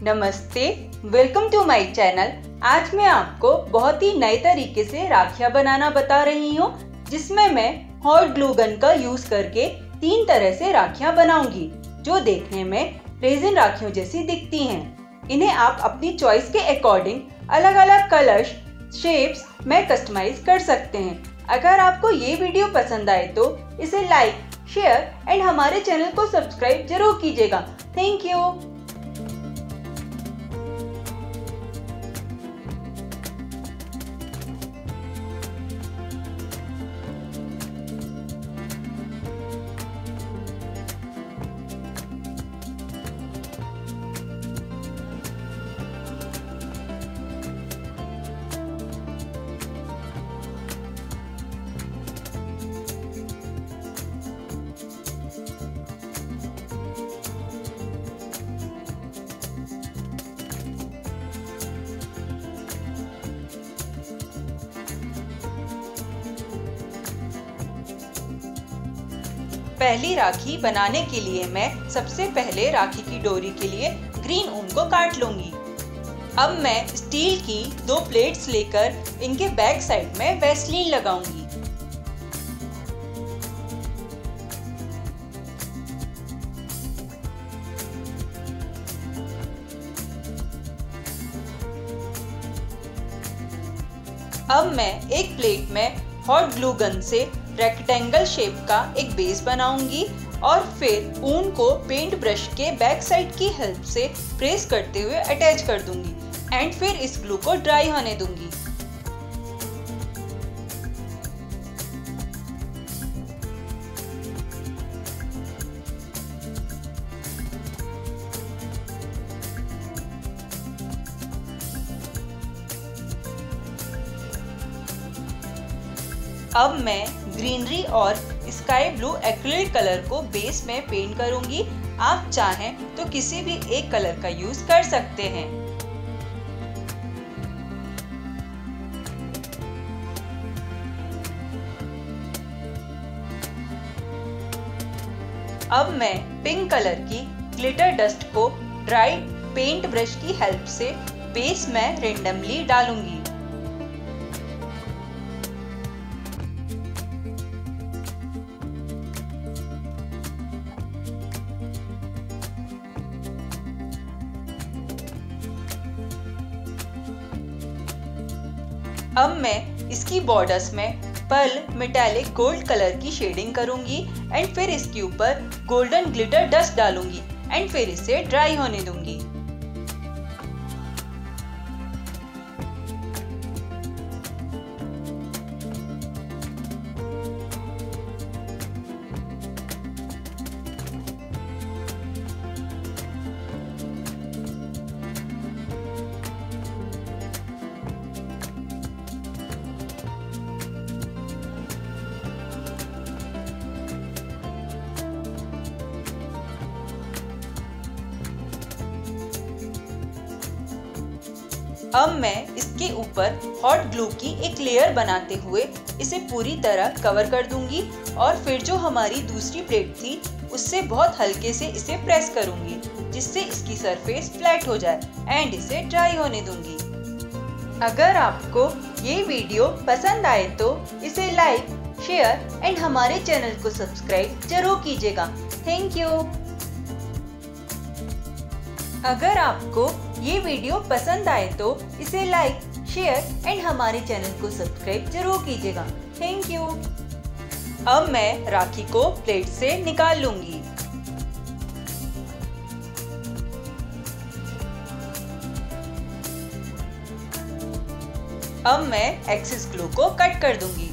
नमस्ते, welcome to my channel. आज मैं आपको बहुत ही नए तरीके से राखियाँ बनाना बता रही हूँ, जिसमें मैं हॉट ग्लू गन का यूज करके 3 तरह से राखियाँ बनाऊंगी, जो देखने में रेजिन राखियों जैसी दिखती हैं। इन्हें आप अपनी चॉइस के अकॉर्डिंग अलग अलग कलर्स, शेप्स में कस्टमाइज कर सकते हैं। अगर आपको ये वीडियो पसंद आए तो इसे लाइक, शेयर एंड हमारे चैनल को सब्सक्राइब जरूर कीजिएगा। Thank you. पहली राखी बनाने के लिए मैं सबसे पहले राखी की डोरी के लिए ग्रीन ऊन को काट लूंगी। अब मैं स्टील की 2 प्लेट्स लेकर इनके बैक साइड में वैसलीन लगाऊंगी। अब मैं एक प्लेट में हॉट ग्लू गन से रेक्टेंगल शेप का एक बेस बनाऊंगी और फिर ऊन को पेंट ब्रश के बैक साइड की हेल्प से प्रेस करते हुए अटैच कर दूंगी एंड फिर इस ग्लू को ड्राई होने दूंगी। अब मैं ग्रीनरी और स्काई ब्लू एक्रिलिक कलर को बेस में पेंट करूंगी। आप चाहें तो किसी भी एक कलर का यूज कर सकते हैं। अब मैं पिंक कलर की ग्लिटर डस्ट को ड्राई पेंट ब्रश की हेल्प से बेस में रेंडमली डालूंगी। अब मैं इसकी बॉर्डर्स में पर्ल मेटालिक गोल्ड कलर की शेडिंग करूंगी एंड फिर इसके ऊपर गोल्डन ग्लिटर डस्ट डालूंगी एंड फिर इसे ड्राई होने दूंगी। अब मैं इसके ऊपर हॉट ग्लू की एक लेयर बनाते हुए इसे पूरी तरह कवर कर दूंगी और फिर जो हमारी दूसरी प्लेट थी उससे बहुत हल्के से इसे प्रेस करूंगी, जिससे इसकी सरफेस फ्लैट हो जाए एंड इसे ड्राई होने दूंगी। अगर आपको ये वीडियो पसंद आए तो इसे लाइक, शेयर एंड हमारे चैनल को सब्सक्राइब जरूर कीजिएगा। Thank you. अगर आपको ये वीडियो पसंद आए तो इसे लाइक, शेयर एंड हमारे चैनल को सब्सक्राइब जरूर कीजिएगा। Thank you. अब मैं राखी को प्लेट से निकाल लूंगी। अब मैं एक्सेस ग्लू को कट कर दूंगी।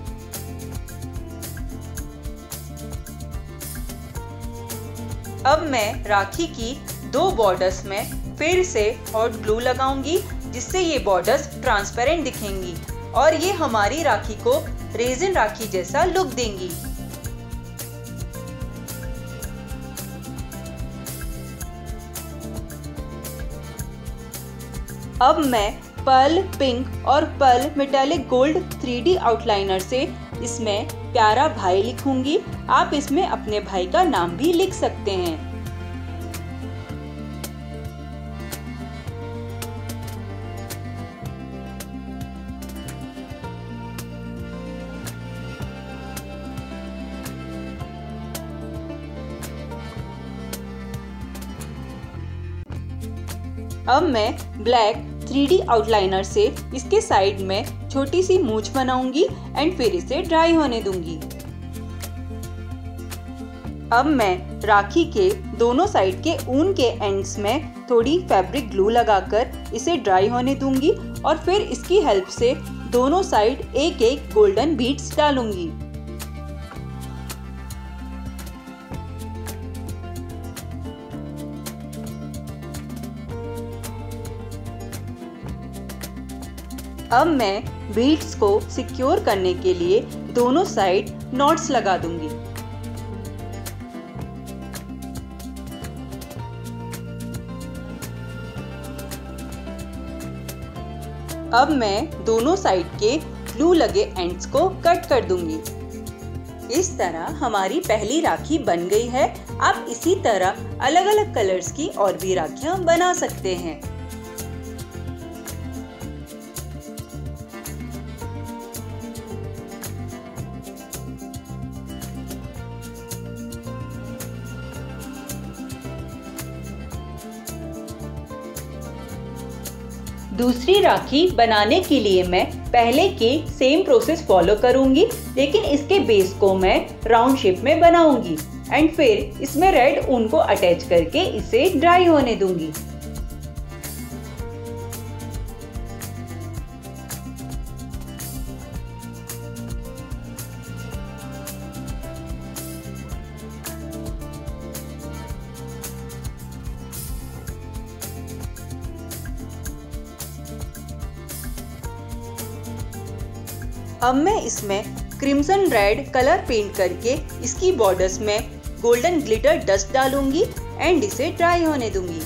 अब मैं राखी की 2 बॉर्डर्स में फिर से हॉट ग्लू लगाऊंगी, जिससे ये बॉर्डर्स ट्रांसपेरेंट दिखेंगी और ये हमारी राखी को रेजिन राखी जैसा लुक देंगी। अब मैं पर्ल पिंक और pearl metallic gold 3D outliner से इसमें प्यारा भाई लिखूंगी। आप इसमें अपने भाई का नाम भी लिख सकते हैं। अब मैं ब्लैक 3D आउटलाइनर से इसके साइड में छोटी सी मूंछ बनाऊंगी एंड फिर इसे ड्राई होने दूंगी। अब मैं राखी के दोनों साइड के ऊन के एंड्स में थोड़ी फैब्रिक ग्लू लगाकर इसे ड्राई होने दूंगी और फिर इसकी हेल्प से दोनों साइड एक एक गोल्डन बीड्स डालूंगी। अब मैं बीड्स को सिक्योर करने के लिए दोनों साइड नॉट्स लगा दूंगी। अब मैं दोनों साइड के ग्लू लगे एंड्स को कट कर दूंगी। इस तरह हमारी पहली राखी बन गई है। आप इसी तरह अलग अलग कलर्स की और भी राखियां बना सकते हैं। दूसरी राखी बनाने के लिए मैं पहले की सेम प्रोसेस फॉलो करूंगी, लेकिन इसके बेस को मैं राउंड शेप में बनाऊंगी एंड फिर इसमें रेड ऊन को अटैच करके इसे ड्राई होने दूंगी। अब मैं इसमें क्रिम्सन रेड कलर पेंट करके इसकी बॉर्डर्स में गोल्डन ग्लिटर डस्ट डालूंगी एंड इसे ड्राई होने दूंगी।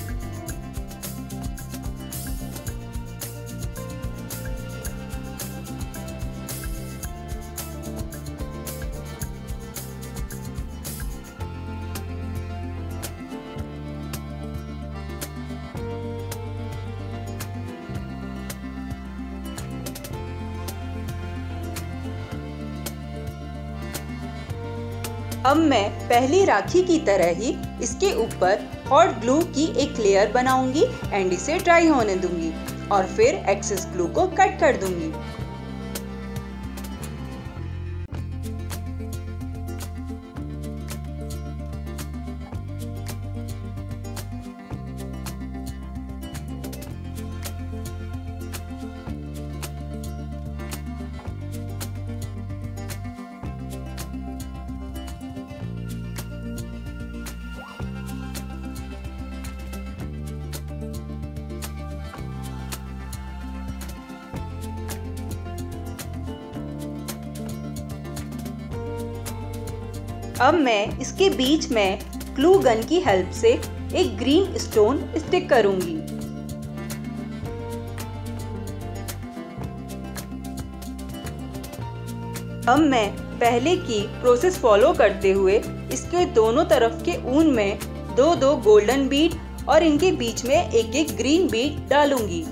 अब मैं पहली राखी की तरह ही इसके ऊपर हॉट ग्लू की एक लेयर बनाऊंगी एंड इसे ड्राई होने दूंगी और फिर एक्सेस ग्लू को कट कर दूंगी। अब मैं इसके बीच में ग्लू गन की हेल्प से एक ग्रीन स्टोन स्टिक करूंगी। अब मैं पहले की प्रोसेस फॉलो करते हुए इसके दोनों तरफ के ऊन में दो दो गोल्डन बीड और इनके बीच में एक एक ग्रीन बीड डालूंगी।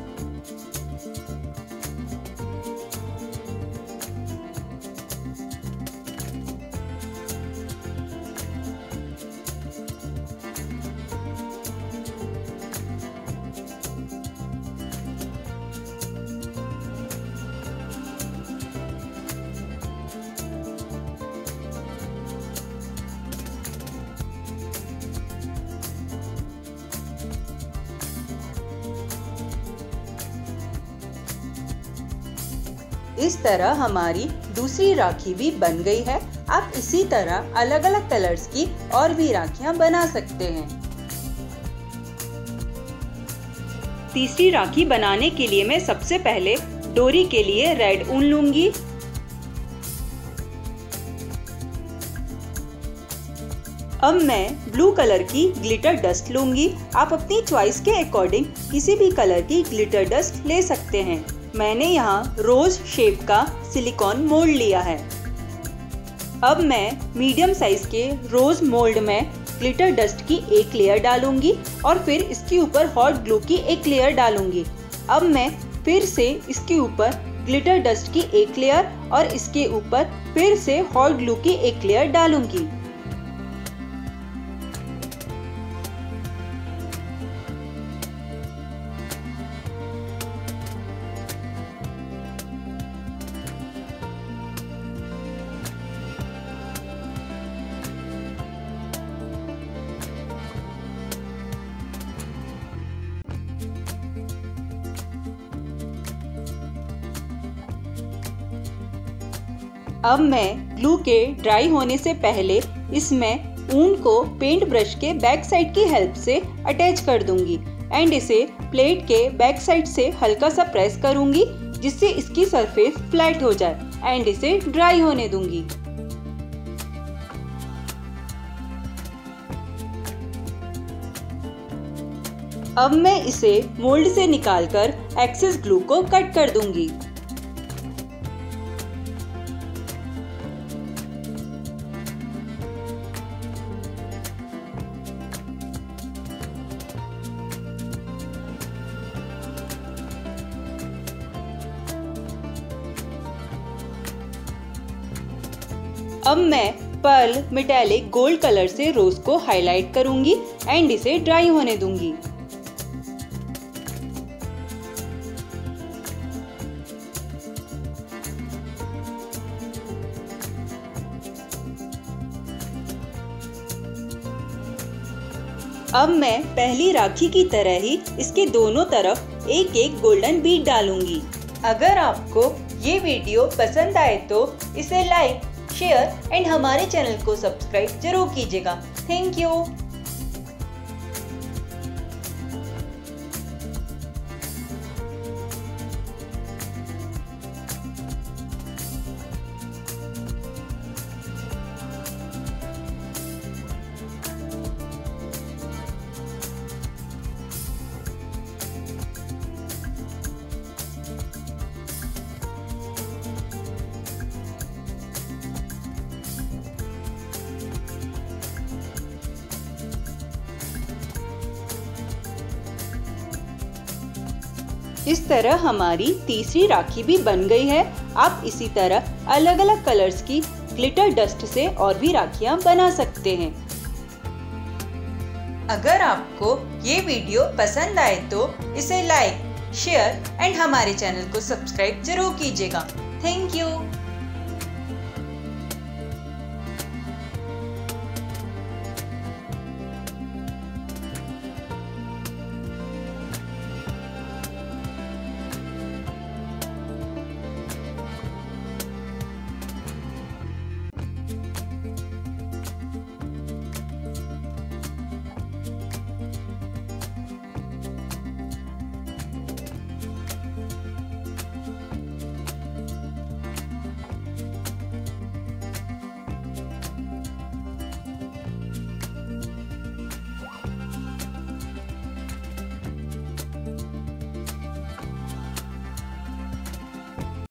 इस तरह हमारी दूसरी राखी भी बन गई है। आप इसी तरह अलग अलग कलर्स की और भी राखियां बना सकते हैं। तीसरी राखी बनाने के लिए मैं सबसे पहले डोरी के लिए रेड ऊन लूंगी। अब मैं ब्लू कलर की ग्लिटर डस्ट लूंगी। आप अपनी चॉइस के अकॉर्डिंग किसी भी कलर की ग्लिटर डस्ट ले सकते हैं। मैंने यहाँ रोज शेप का सिलिकॉन मोल्ड लिया है। अब मैं मीडियम साइज के रोज मोल्ड में ग्लिटर डस्ट की एक लेयर डालूंगी और फिर इसके ऊपर हॉट ग्लू की एक लेयर डालूंगी। अब मैं फिर से इसके ऊपर ग्लिटर डस्ट की एक लेयर और इसके ऊपर फिर से हॉट ग्लू की एक लेयर डालूंगी। अब मैं ग्लू के ड्राई होने से पहले इसमें ऊन को पेंट ब्रश के बैक साइड की हेल्प से अटैच कर दूंगी एंड इसे प्लेट के बैक साइड से हल्का सा प्रेस करूंगी जिससे इसकी सरफेस फ्लैट हो जाए एंड इसे ड्राई होने दूंगी। अब मैं इसे मोल्ड से निकालकर एक्सेस ग्लू को कट कर दूंगी। अब मैं पर्ल मेटालिक गोल्ड कलर से रोज को हाईलाइट करूंगी एंड इसे ड्राई होने दूंगी। अब मैं पहली राखी की तरह ही इसके दोनों तरफ एक एक गोल्डन बीड डालूंगी। अगर आपको ये वीडियो पसंद आए तो इसे लाइक, शेयर एंड हमारे चैनल को सब्सक्राइब जरूर कीजिएगा। Thank you. इस तरह हमारी तीसरी राखी भी बन गई है। आप इसी तरह अलग अलग कलर्स की ग्लिटर डस्ट से और भी राखियां बना सकते हैं। अगर आपको ये वीडियो पसंद आए तो इसे लाइक, शेयर एंड हमारे चैनल को सब्सक्राइब जरूर कीजिएगा। Thank you.